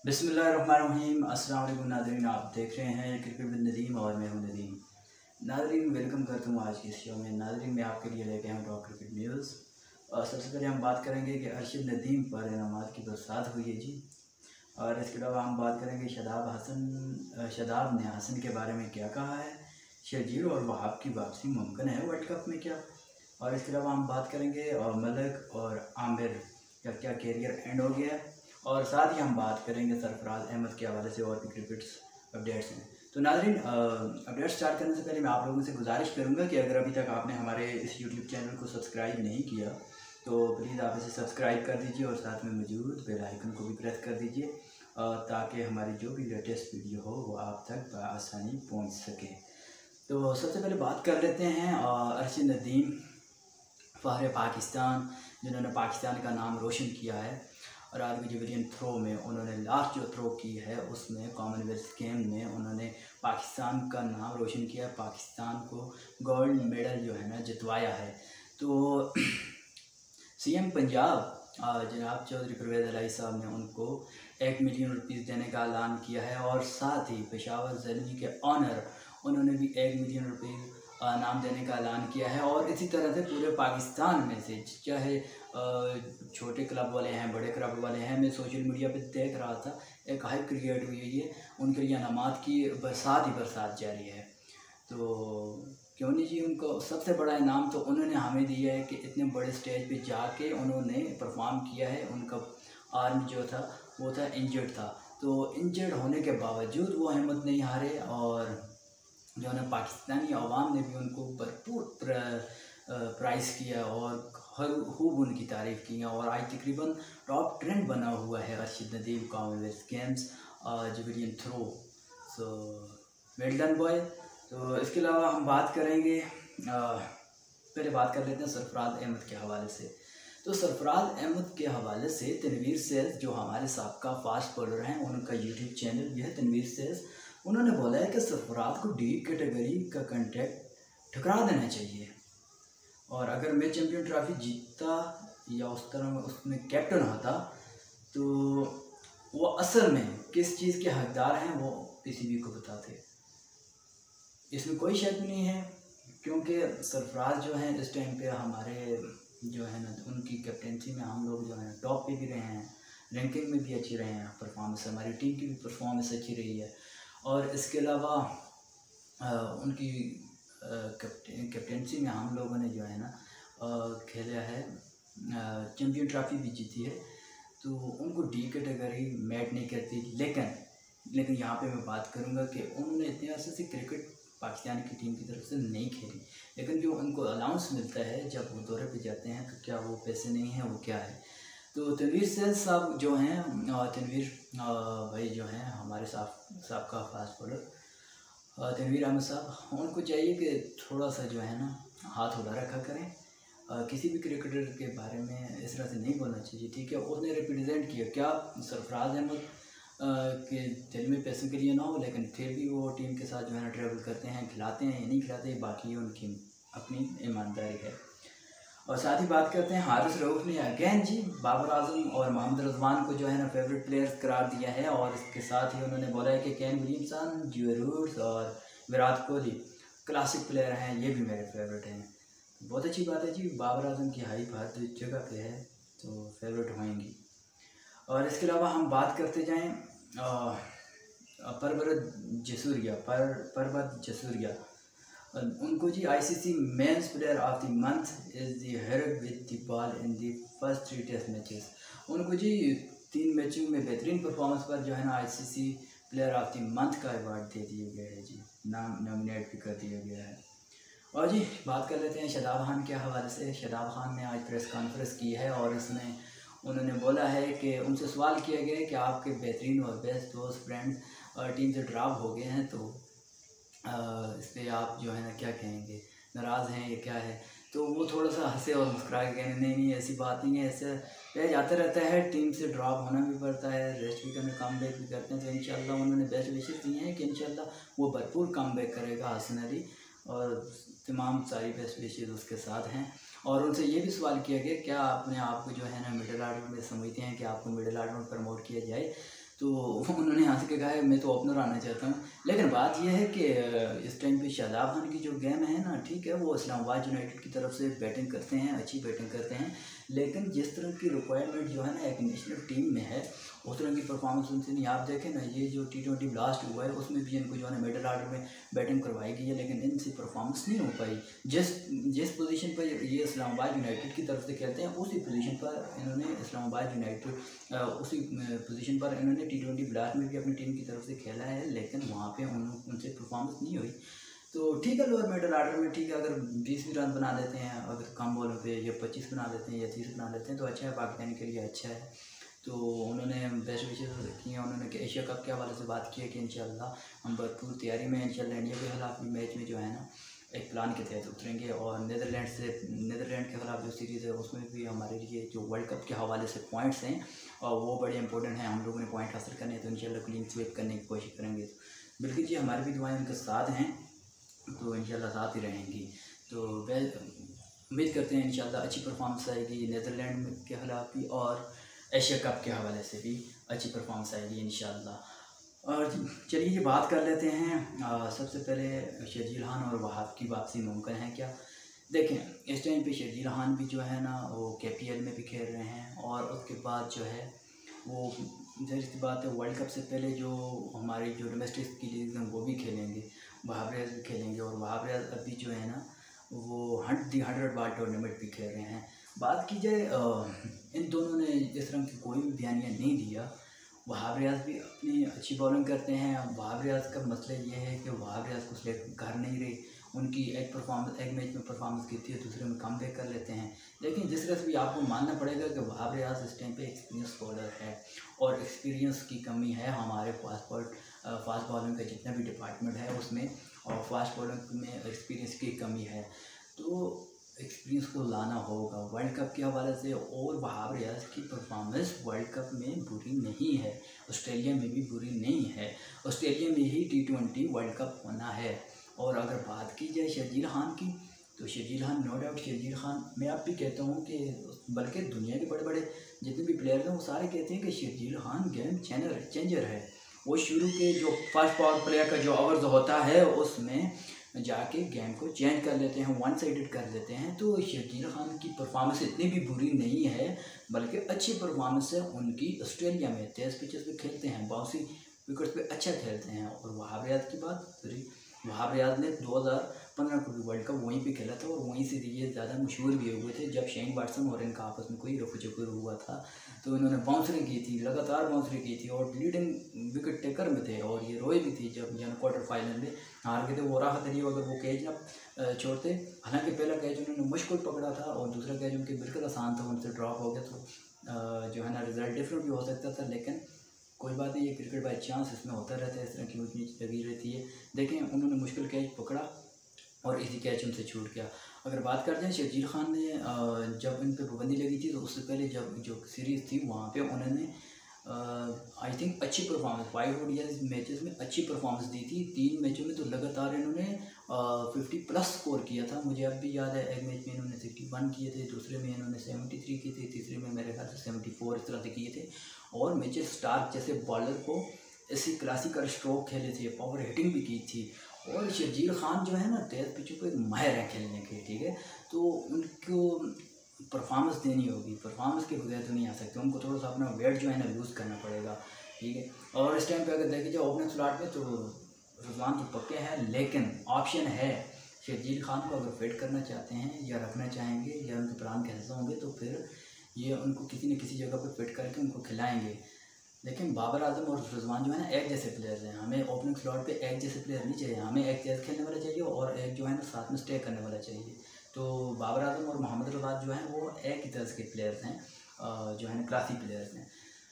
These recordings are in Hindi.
बिस्मिल्लाहिर्रहमानिर्रहीम। अस्सलाम वालेकुम नाज़रीन, आप देख रहे हैं क्रिकेट विद नदीम और मैं हूं नदीम। नाज़रीन, वेलकम करता हूं आज की इस शो में। नाज़रीन, मैं आपके लिए लेके आया हूं टॉप क्रिकेट न्यूज़। और सबसे पहले हम बात करेंगे कि अरशद नदीम पर इनामात की बरसात हुई है जी। और इसके अलावा हम बात करेंगे शादाब ने हसन के बारे में क्या कहा है, शर्जील और वहाब की वापसी मुमकिन है वर्ल्ड कप में क्या। और इसके अलावा हम बात करेंगे और मलिक और आमिर का क्या कैरियर एंड हो गया है। और साथ ही हम बात करेंगे सरफराज अहमद के हवाले से और भी क्रिकेट्स अपडेट्स हैं। तो नाज़रीन, अपडेट स्टार्ट करने से पहले मैं आप लोगों से गुजारिश करूंगा कि अगर अभी तक आपने हमारे इस यूट्यूब चैनल को सब्सक्राइब नहीं किया तो प्लीज़ आप इसे सब्सक्राइब कर दीजिए और साथ में मौजूद बेल आइकन को भी प्रेस कर दीजिए ताकि हमारी जो भी लेटेस्ट वीडियो हो वो आप तक आसानी पहुँच सके। तो सबसे पहले बात कर लेते हैं अरशद नदीम, फ़ख्र पाकिस्तान, जिन्होंने पाकिस्तान का नाम रोशन किया है। और आज की जेवलिन थ्रो में उन्होंने लास्ट जो थ्रो की है उसमें कॉमनवेल्थ गेम में उन्होंने पाकिस्तान का नाम रोशन किया है, पाकिस्तान को गोल्ड मेडल जो है ना जितवाया है। तो सीएम पंजाब जनाब चौधरी परवेज़ इलाही साहब ने उनको 1 मिलियन रुपीज़ देने का ऐलान किया है। और साथ ही पेशावर ज़ल्मी के ऑनर उन्होंने भी 1 मिलियन रुपीज़ नाम देने का ऐलान किया है। और इसी तरह से पूरे पाकिस्तान में से चाहे छोटे क्लब वाले हैं, बड़े क्लब वाले हैं, मैं सोशल मीडिया पे देख रहा था एक हाइप क्रिएट हुई है, ये उनके लिए इनामात की बरसात ही बरसात जारी है। तो क्यों नहीं जी, उनको सबसे बड़ा इनाम तो उन्होंने हमें दिया है कि इतने बड़े स्टेज पे जाके उन्होंने परफॉर्म किया है। उनका आर्म जो था वो था इंजर्ड था, तो इंजर्ड होने के बावजूद वो हिम्मत नहीं हारे और जो है पाकिस्तानी अवाम ने भी उनको भरपूर प्राइज़ किया और हर खूब उनकी तारीफ़ की है। और आज तकरीबन टॉप ट्रेंड बना हुआ है Arshad Nadeem Commonwealth Games javelin throw. So well done boy. तो इसके अलावा हम बात करेंगे, पहले बात कर लेते हैं सरफराज अहमद के हवाले से। तो सरफराज अहमद के हवाले से तनवीर सेल्स जो हमारे साबका फास्ट बॉलर हैं, उनका यूट्यूब चैनल भी है तनवीर सेल्स, उन्होंने बोला है कि सरफराज को डी कैटेगरी का कॉन्ट्रैक्ट ठुकरा देना चाहिए। और अगर मैं चैम्पियन ट्रॉफी जीतता या उस तरह में उसमें कैप्टन होता तो वो असल में किस चीज़ के हकदार हैं वो पीसीबी को बताते। इसमें कोई शक नहीं है क्योंकि सरफराज जो हैं इस टाइम पे हमारे जो है ना उनकी कैप्टनसी में हम लोग जो हैं टॉप पे भी रहे हैं, रैंकिंग में भी अच्छी रहे हैं, परफॉर्मेंस हमारी टीम की भी परफॉर्मेंस अच्छी रही है। और इसके अलावा उनकी कैप्टनसी में हम लोगों ने जो है ना खेला है, चैम्पियन ट्रॉफी भी जीती है, तो उनको डी कैटेगरी मैट नहीं करती। लेकिन यहाँ पे मैं बात करूँगा कि उन्होंने इतने अर्से से क्रिकेट पाकिस्तान की टीम की तरफ से नहीं खेली, लेकिन जो उनको अलाउंस मिलता है जब वो दौरे पे जाते हैं तो क्या वो पैसे नहीं हैं, वो क्या है। तो तनवीर सेल्स साहब जो हैं, तनवीर भाई जो हैं हमारे साबका फास्ट बॉलर तनवीर अहमद साहब, उनको चाहिए कि थोड़ा सा जो है ना हाथ खुला रखा करें। किसी भी क्रिकेटर के बारे में इस तरह से नहीं बोलना चाहिए, ठीक है। उसने रिप्रेजेंट किया, क्या सरफराज अहमद के दिल में पैसों के लिए ना हो, लेकिन फिर भी वो टीम के साथ जो है ना ट्रैवल करते हैं, खिलाते हैं या नहीं खिलाते, बाकी उनकी अपनी ईमानदारी है। और साथ ही बात करते हैं हारिस रऊफ ने अगेन जी बाबर आजम और मोहम्मद रिजवान को जो है ना फेवरेट प्लेयर्स करार दिया है। और इसके साथ ही उन्होंने बोला है कि केन विलियमसन, जो रूट्स और विराट कोहली क्लासिक प्लेयर हैं, ये भी मेरे फेवरेट हैं। बहुत अच्छी बात है जी, बाबर आजम की हाइप हर जगह पे है तो फेवरेट होंगी। और इसके अलावा हम बात करते जाएँ परवत जसूरिया, उनको जी ICC men's player of the month is the head with the ball in the first 3 test matches. उनको जी 3 मैचों में बेहतरीन परफॉर्मेंस पर जो है ना ICC player of the month का अवार्ड दे दिया गया है जी, नाम नॉमिनेट भी कर दिया गया है। और जी बात कर लेते हैं शादाब खान के हवाले से। शादाब खान ने आज प्रेस कॉन्फ्रेंस की है और इसमें उन्होंने बोला है कि उनसे सवाल किया गया है कि आपके बेहतरीन और बेस्ट दोस्त फ्रेंड्स टीम से ड्रॉप हो गए हैं, तो इस पर आप जो है ना क्या कहेंगे, नाराज़ हैं या क्या है। तो वो थोड़ा सा हंसे और मुस्कुरा के कहें नहीं ऐसी बात नहीं है, ऐसे रह जाता रहता है, टीम से ड्रॉप होना भी पड़ता है, रेस्ट भी करना, कम बैक भी करते हैं। तो इंशाल्लाह उन्होंने बेस्ट विशेस दिए हैं कि इंशाल्लाह वो भरपूर कम बैक करेगा हसन अली, और तमाम सारी बेस्ट विशेस उसके साथ हैं। और उनसे ये भी सवाल किया गया क्या अपने आप को जो है ना मिडिल आर्डर में समझते हैं कि आपको मिडिल आर्डर में प्रमोट किया जाए, तो उन्होंने यहाँ से कहा है मैं तो ओपनर आना चाहता हूँ। लेकिन बात यह है कि इस टाइम पे शादाब खान की जो गेम है ना, ठीक है, वो इस्लामाबाद यूनाइटेड की तरफ से बैटिंग करते हैं, अच्छी बैटिंग करते हैं, लेकिन जिस तरह की रिक्वायरमेंट जो है ना एक नेशनल टीम में है उस तरह की परफॉर्मेंस उनसे नहीं। आप देखें ना, ये जो T20 ब्लास्ट हुआ है उसमें भी इनको जो है ना मिडिल आर्डर में बैटिंग करवाई गई है, लेकिन इनसे परफॉर्मेंस नहीं हो पाई। जिस जिस पोजीशन पर ये इस्लामाबाद यूनाइटेड की तरफ से खेलते हैं उसी पोजीशन पर इन्होंने इस्लामाबाद यूनाइटेड उसी पोजीशन पर इन्होंने T20 ब्लास्ट में भी अपनी टीम की तरफ से खेला है, लेकिन वहाँ पे उनसे परफॉर्मेंस नहीं हुई। तो ठीक है, लोअर मिडिल आर्डर में ठीक है, अगर 20 भी रन बना देते हैं, अगर कम बॉलों पे या 25 बना देते हैं या 30 बना देते हैं तो अच्छा है, पाकिस्तान के लिए अच्छा है। तो उन्होंने बेस्ट विशेस की हैं, उन्होंने एशिया कप के हवाले से बात की है कि इंशाल्लाह हम भरपूर तैयारी में इंशाल्लाह इंडिया के खिलाफ भी मैच में जो है ना एक प्लान के तहत उतरेंगे, और नीदरलैंड के खिलाफ जो सीरीज़ है उसमें भी हमारे लिए जो वर्ल्ड कप के हवाले से पॉइंट्स हैं और वो बड़े इंपॉर्टेंट हैं। हम लोगों ने पॉइंट हासिल करने हैं तो इंशाल्लाह क्लीन स्वीप करने की कोशिश करेंगे। तो बिल्कुल जी, हमारी भी दुआएं उनके साथ हैं, तो इंशाल्लाह साथ ही रहेंगी। तो उम्मीद करते हैं इंशाल्लाह अच्छी परफॉर्मेंस आएगी नीदरलैंड के खिलाफ भी, और एशिया कप के हवाले से भी अच्छी परफॉर्मेंस आएगी इंशाल्लाह। और चलिए ये बात कर लेते हैं, सबसे पहले शर्जील खान और वहाब की वापसी मुमकिन है क्या? देखें, इस टाइम पे शर्जील खान भी जो है ना वो KPL में भी खेल रहे हैं, और उसके बाद जो है वो जाहिर सी बात है वर्ल्ड कप से पहले जो हमारी जो डोमेस्टिक की लीग हैं वो भी खेलेंगे, वहाब रियाज भी खेलेंगे, और वहाब रियाज अभी जो है ना वो 100 बार टूर्नामेंट भी खेल रहे हैं। बात की जाए इन दोनों ने इस तरह की कोई भी बयानिया नहीं दिया। वहाब रियाज भी अपनी अच्छी बॉलिंग करते हैं। वहाब रियाज का मसला ये है कि वहाब रियाज को सिलेक्ट कर नहीं रहे, उनकी एक मैच में परफॉर्मेंस कीती है, दूसरे में कम बैक कर लेते हैं। लेकिन जिस तरह से भी आपको मानना पड़ेगा कि वहाब रियाज इस टाइम पे एक्सपीरियंस बॉलर है, और एक्सपीरियंस की कमी है हमारे फास्ट बॉलिंग का जितना भी डिपार्टमेंट है उसमें, और फास्ट बॉलिंग में एक्सपीरियंस की कमी है। तो एक्सपीरियंस को लाना होगा वर्ल्ड कप के हवाले से। और वहाब रियाज की परफॉर्मेंस वर्ल्ड कप में बुरी नहीं है, ऑस्ट्रेलिया में भी बुरी नहीं है, ऑस्ट्रेलिया में ही T20 वर्ल्ड कप होना है। और अगर बात की जाए शर्जील खान की, तो शर्जील खान नो डाउट, शर्जील खान मैं आप भी कहता हूँ कि बल्कि दुनिया के बड़े बड़े जितने भी प्लेयर हैं वो सारे कहते हैं कि शर्जील खान गेम चेंजर है। वो शुरू के जो फर्स्ट पावर प्लेयर का जो ओवर्स होता है उसमें जाके गेम को चेंज कर लेते हैं, वन साइडेड कर लेते हैं। तो शर्जील खान की परफॉर्मेंस इतनी भी बुरी नहीं है, बल्कि अच्छी परफॉर्मेंस है उनकी। ऑस्ट्रेलिया में तेज़ पिचेस पे खेलते हैं, बाउंसी विकेट्स पे अच्छा खेलते हैं। और वहाब रियाज की बात करी, वहाब रियाज ने 2015 को भी वर्ल्ड कप वहीं पे खेला था, और वहीं से ये ज़्यादा मशहूर भी हुए थे जब शेन वाटसन और इनका आपस में कोई रफू चक्कर हुआ था। तो इन्होंने बाउंसरी की थी, लगातार बाउंसरी की थी, और लीडिंग विकेट टेकर में थे, और ये रोए भी थी जब क्वार्टर फाइनल में हार गए थे। वो राहत अली अगर वो कैच ना छोड़ते, हालांकि पहला कैच उन्होंने मुश्किल पकड़ा था और दूसरा कैच उनके बिल्कुल आसान था, उनसे ड्रॉप हो गया, तो जो है ना रिजल्ट डिफरेंट भी हो सकता था। लेकिन कोई बात नहीं, ये क्रिकेट बाई चांस इसमें होता रहता है, इस तरह की ऊँच नीच लगी रहती है। देखें, उन्होंने मुश्किल कैच पकड़ा और इसी कैच उनसे छूट गया। अगर बात करते हैं शर्जील खान ने जब इन पर पाबंदी लगी थी तो उससे पहले जब जो सीरीज़ थी वहाँ पे उन्होंने आई थिंक अच्छी परफॉर्मेंस 5 ODI मैचेस में अच्छी परफॉर्मेंस दी थी। 3 मैचों में तो लगातार इन्होंने 50+ स्कोर किया था। मुझे अब भी याद है, एक मैच में इन्होंने 61 किए थे, दूसरे में इन्होंने 73 किए थे, तीसरे में मेरे ख्याल से 74 इस तरह से किए थे। और मिचेल स्टार्क जैसे बॉलर को ऐसी क्लासिकल स्ट्रोक खेले थे, पावर हिटिंग भी की थी। और शर्जील खान जो है ना तेज़ पिचों पर माहिर है खेलने के, ठीक है। तो उनको परफॉर्मेंस देनी होगी, परफॉर्मेंस के बगैर तो नहीं आ सकते, उनको थोड़ा सा अपना वेट जो है ना लूज़ करना पड़ेगा, ठीक है। और इस टाइम पे अगर देखे जाए ओपनिंग स्लॉट में तो रुझान तो पक्के हैं, लेकिन ऑप्शन है शर्जील खान को अगर फिट करना चाहते हैं या रखना चाहेंगे या उनके प्लान के हिस्सा होंगे तो फिर ये उनको किसी न किसी जगह पर फिट करके उनको खिलाएँगे। लेकिन बाबर आजम और रिजवान जो है ना एक जैसे प्लेयर हैं, हमें ओपनिंग स्लॉट पे एक जैसे प्लेयर नहीं चाहिए, हमें एक तेज़ खेलने वाला चाहिए और एक जो है ना साथ में स्टे करने वाला चाहिए। तो बाबर आजम और मोहम्मद रियाज जो हैं वो एक ही तरह के प्लेयर्स हैं, जो है ना क्लासी प्लेयर्स हैं।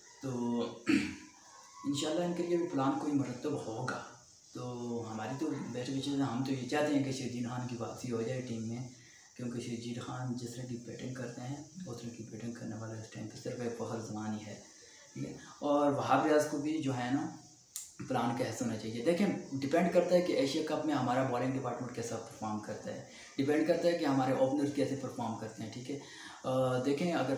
तो इंशाल्लाह इनके लिए भी प्लान कोई मरतब होगा। तो हमारी तो बेस्ट विशेज़ है, हम तो ये चाहते हैं कि शर्जील खान की वापसी हो जाए टीम में, क्योंकि शर्जील खान जिस तरह की बैटिंग करते हैं उस तरह की बैटिंग करने वाला इस टाइम पर सिर्फ एक फ़खर ज़मान ही है, ठीक है। और वहाब रियाज को भी जो है ना प्लान का हिस्सा होना चाहिए। देखें, डिपेंड करता है कि एशिया कप में हमारा बॉलिंग डिपार्टमेंट कैसा परफॉर्म करता है, डिपेंड करता है कि हमारे ओपनर्स कैसे परफॉर्म करते हैं, ठीक है। देखें अगर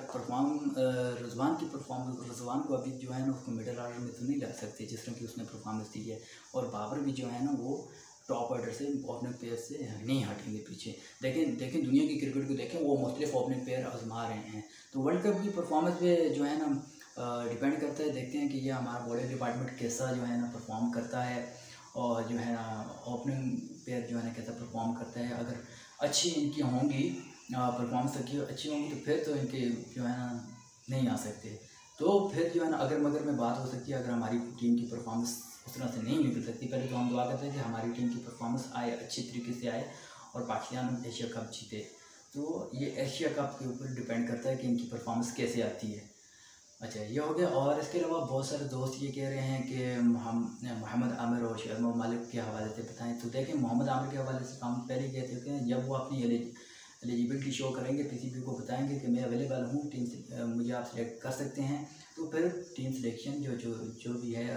रिजवान को अभी जो है ना उसको मिडिल ऑर्डर में तो नहीं ला सकते जिस तरह की उसने परफॉर्मेंस दी है, और बाबर भी जो है ना वो टॉप ऑर्डर से ओपनिंग प्लेयर से नहीं हटेंगे पीछे। देखें दुनिया की क्रिकेट को देखें, वो मुख्तलिफ ओपनिंग प्लेयर आजमा रहे हैं, तो वर्ल्ड कप की परफॉर्मेंस पे जो है ना डिपेंड करता है। देखते हैं कि ये हमारा बॉलिंग डिपार्टमेंट कैसा जो है ना परफॉर्म करता है, और जो है ना ओपनिंग प्लेयर जो है ना कैसा परफॉर्म करता है। अगर अच्छी इनकी होंगी परफॉर्मेंस अच्छी होंगी तो फिर तो इनके जो है ना नहीं आ सकते, तो फिर जो है ना अगर मगर में बात हो सकती है। अगर हमारी टीम की परफॉर्मेंस उस तरह से नहीं निकल सकती, पहले तो हम दुआ करते हैं कि हमारी टीम की परफॉर्मेंस आए, अच्छी तरीके से आए और पाकिस्तान एशिया कप जीते। तो ये एशिया कप के ऊपर डिपेंड करता है कि इनकी परफॉर्मेंस कैसे आती है। अच्छा, ये हो गया। और इसके अलावा बहुत सारे दोस्त ये कह रहे हैं कि हम मोहम्मद आमिर और शुएब मलिक के हवाले से बताएं। तो देखें, मोहम्मद आमिर के हवाले से हम पहले कह चुके हैं, जब वो अपनी एलिजिबिलिटी शो करेंगे, पीसीबी को बताएंगे कि मैं अवेलेबल हूँ, टीम से मुझे आप सिलेक्ट कर सकते हैं, तो फिर टीम सिलेक्शन जो भी है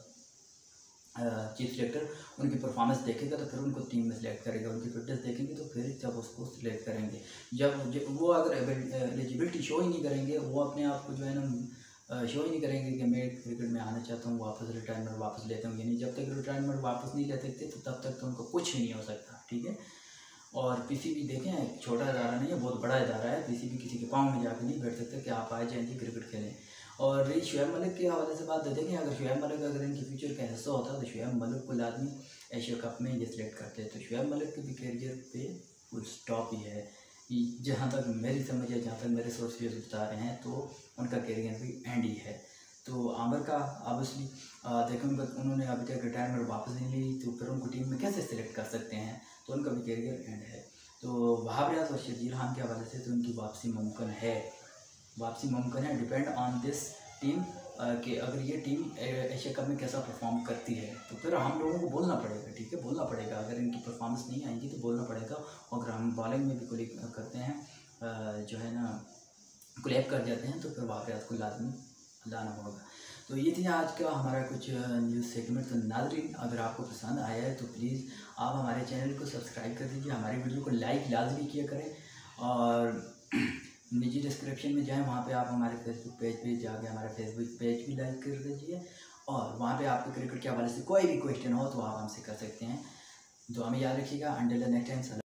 चीफ सिलेक्टर उनकी परफॉर्मेंस देखेगा, तो फिर उनको टीम में सिलेक्ट करेगा। उनकी फिटनेस देखेंगे तो फिर जब उसको सिलेक्ट करेंगे। जब वो अगर एलिजिबिलिटी शो ही नहीं करेंगे, वो अपने आप को जो है ना शो ही नहीं करेंगे कि मैं क्रिकेट में आना चाहता हूँ, वापस रिटायरमेंट वापस लेता हूँ, यानी जब तक रिटायरमेंट वापस नहीं ले सकते तो तब तक तो उनको कुछ भी नहीं हो सकता, ठीक है। और पीसीबी देखें, छोटा इदारा नहीं है, बहुत बड़ा इदारा है। पीसीबी किसी के पाँव में जाकर नहीं बैठ सकते कि आप आए जाएँ जी क्रिकेट खेलें। और रही शुएब मलिक के हवाले से बात, देखें अगर शुएब मलिक अगर इनके फ्यूचर का हिस्सा होता तो शुएब मलिक को लाजमी एशिया कप में ये सिलेक्ट करते हैं। तो शुएब मलिक के भी करियर पे फुल स्टॉप ही है, जहाँ तक मेरी समझ है, जहाँ तक मेरे सोर्सेज बता रहे हैं, तो उनका करियर भी एंड ही है। तो आमिर का ऑब्वियसली देखें उन्होंने अभी तक रिटायरमेंट वापस नहीं ली, तो फिर उनको टीम में कैसे सिलेक्ट कर सकते हैं, तो उनका भी करियर एंड है। तो वहाब रियाज और शर्जील खान के हवाले से तो उनकी वापसी मुमकिन है, डिपेंड ऑन दिस टीम कि अगर ये टीम एशिया कप में कैसा परफॉर्म करती है, तो फिर हम लोगों को बोलना पड़ेगा, ठीक है, बोलना पड़ेगा। अगर इनकी परफॉर्मेंस नहीं आएगी तो बोलना पड़ेगा। और अगर हम बॉलिंग में भी कोलिक करते हैं, जो है ना कोलैब कर जाते हैं, तो फिर वहाब रियाज को लाजमी लाना होगा। तो ये थी आज का हमारा कुछ न्यूज़ सेगमेंट। तो नाज़रीन, अगर आपको पसंद आया है तो प्लीज़ आप हमारे चैनल को सब्सक्राइब कर दीजिए, हमारी वीडियो को लाइक लाजमी किया करें, और निजी डिस्क्रिप्शन में जाएं, वहाँ पे आप हमारे फेसबुक पेज पे जाके हमारा फेसबुक पेज भी लाइक कर दीजिए, और वहाँ पे आपको क्रिकेट के हवाले से कोई भी क्वेश्चन हो तो आप हमसे कर सकते हैं। दुआ में याद रखिएगा। Until the next time.